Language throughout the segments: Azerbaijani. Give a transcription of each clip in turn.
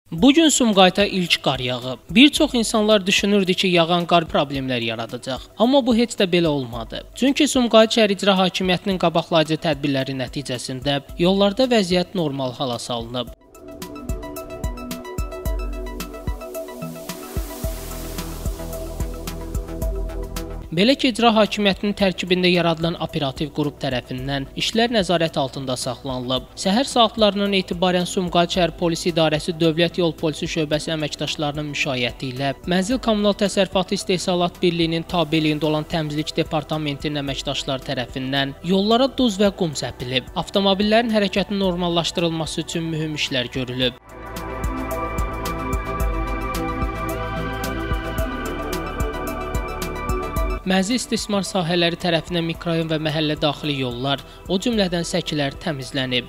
Bugün Sumqayıta ilk qar yağıb. Bir çox insanlar düşünürdü ki, yağan qar problemlər yaradacaq. Amma bu heç də belə olmadı. Çünki Sumqayıt şəhər icra hakimiyyətinin qabaqlayıcı tədbirləri nəticəsində yollarda vəziyyət normal hala salınıb. Belə ki, icra hakimiyyətinin tərkibində yaradılan operativ qrup tərəfindən işlər nəzarət altında saxlanılıb. Səhər saatlarından etibarən Sumqayıt şəhər polis idarəsi Dövlət Yol Polisi şöbəsi əməkdaşlarının müşayiəti ilə Mənzil Kommunal Təsərrüfatı İstehsalat Birliyinin tabeliyində olan Təmizlik Departamentinin əməkdaşları tərəfindən yollara duz və qum səpilib. Avtomobillərin hərəkətinin normallaşdırılması üçün mühüm işlər görülüb. Mənzil istismar sahələri tərəfindən mikrorayon və məhəllə daxili yollar, o cümlədən səkilər təmizlənib.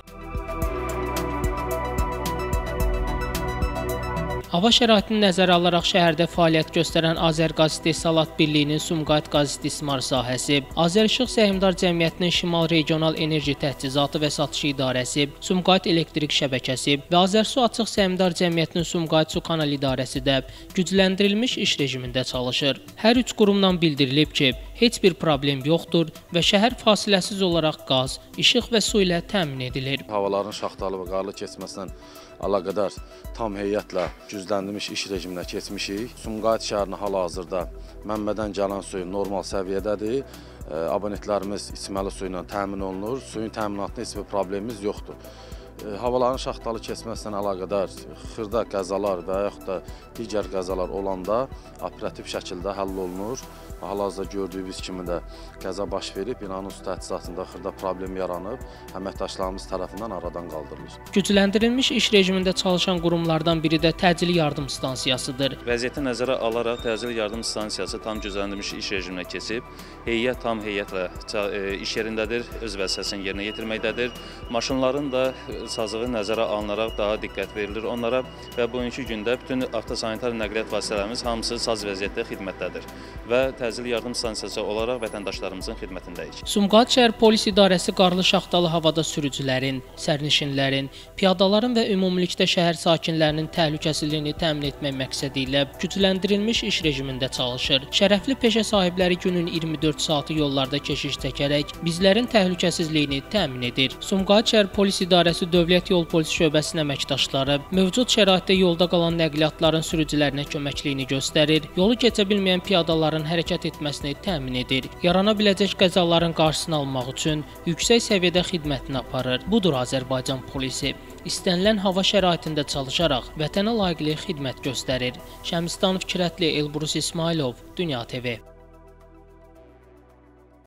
Hava şəraitini nəzərə alaraq şəhərdə fəaliyyət göstərən Azərqaz İstehsalat Birliyinin Sumqayıt qaz istismar sahəsi, Azərişıq Səhmdar Cəmiyyətinin Şimal Regional Enerji Təchizatı və Satışı İdarəsi, Sumqayıt Elektrik Şəbəkəsi və Azərsu Açıq Səhmdar Cəmiyyətinin Sumqayıt Su Kanal İdarəsi də gücləndirilmiş iş rejimində çalışır. Hər üç qurumdan bildirilib ki, heç bir problem yoxdur və şəhər fasiləsiz olaraq qaz, işıq və su ilə təmin edilir. Havaların şaxtalı və qarlı keçməsindən əlaqədar tam heyətlə gücləndirilmiş iş rejiminə keçmişik. Sumqayıt şəhərinin hal-hazırda mənbədən gələn suyu normal səviyyədədir. Abonentlərimiz içməli su ilə təmin olunur. Suyun təminatında heç bir problemimiz yoxdur. Havaların şaxtalı keçməsindən əlaqədar xırda qəzalar və yaxud da digər qəzalar olanda operativ şəkildə həll olunur. Hal-hazırda gördüyünüz kimi də qəza baş verib, binanın su təchizatında xırda problem yaranıb, əməkdaşlarımız tərəfindən aradan qaldırılır. Gücləndirilmiş iş rejimində çalışan qurumlardan biri də təcili yardım stansiyasıdır. Vəziyyəti nəzərə alaraq təcili yardım stansiyası tam gücləndirilmiş iş rejiminə keçib, heyət tam heyətlə iş yerindədir, öz vəzifəsini yerinə yetirməkdədir. Maşınların da sazlığı nəzərə alınaraq daha diqqət verilir onlara və bugünkü gündə bütün avtosanitar nəqliyyat vasitələrimiz hamısı saz vəziyyətdə xidmətdədir və təcili yardım stansiyası olaraq vətəndaşlarımızın xidmətindəyik. Sumqayıt şəhər polis idarəsi qarlı şaxtalı havada sürücülərin, sərnişinlərin, piyadaların və ümumilikdə şəhər sakinlərinin təhlükəsizliyini təmin etmək məqsədi ilə gücləndirilmiş iş rejimində çalışır. Şərəfli peşə sahibləri günün 24 saatı yollarda keşiş çəkərək bizlərin təhlükəsizliyini təmin edir. Sumqayıt şəhər polis idarəsi Dövlət Yol Polisi şöbəsinin əməkdaşları mövcud şəraitdə yolda qalan nəqliyyatların sürücülərinə köməkliyini göstərir, yolu keçə bilməyən piyadaların hərəkət etməsini təmin edir. Yarana biləcək qəzaların qarşısını almaq üçün yüksək səviyyədə xidmətini aparır. Budur Azərbaycan polisi. İstənilən hava şəraitində çalışaraq vətənə layiqli xidmət göstərir. Şəmistano Fikrətli, Elbrus İsmailov, Dünya TV.